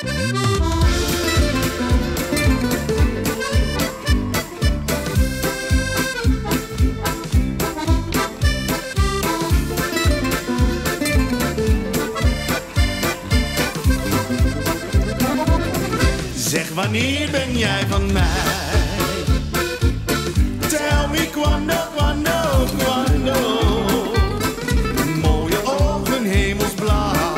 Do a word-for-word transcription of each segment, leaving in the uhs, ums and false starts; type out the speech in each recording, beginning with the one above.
Zeg, wanneer ben jij van mij? Tell me quando, quando, quando. Mooie ogen, hemelsblauw.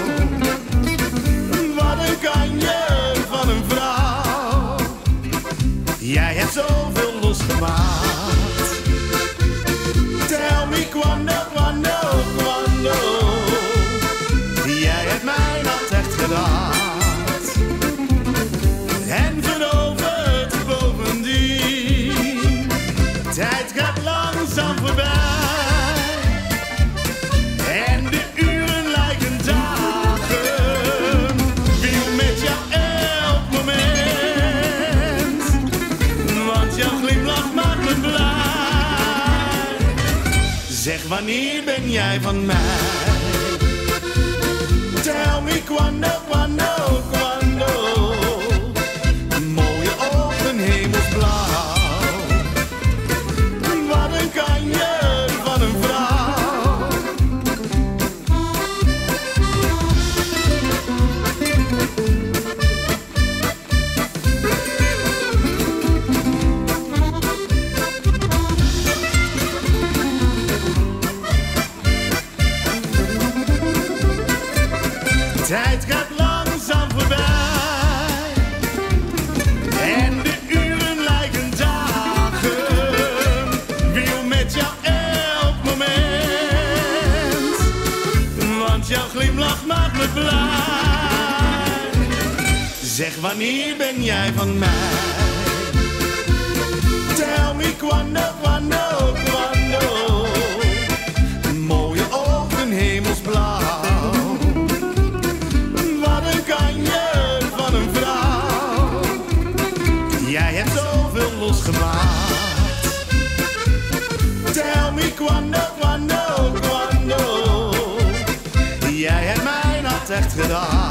Wat een kanje van een vrouw. Jij hebt zoveel losgemaakt. Tell me quando, quando, quando. Jij hebt mij dat echt gedaan. En veroverd bovendien. Tijd gaat langzaam voorbij. En de uren lijken dagen. Wil met jou elk moment. Want jouw glimlach maakt me blij. Zeg, wanneer ben jij van mij? Tell me quando, quando, quando. Tijd gaat langzaam voorbij. En de uren lijken dagen. Wil met jou elk moment. Want jouw glimlach maakt me blij. Zeg, wanneer ben jij van mij? Tell me quando, quando, quando. Mooie ogen, hemelsblauw. Jij hebt zoveel losgemaakt. Tell me quando, quando, quando. Jij hebt mij dat echt gedaan.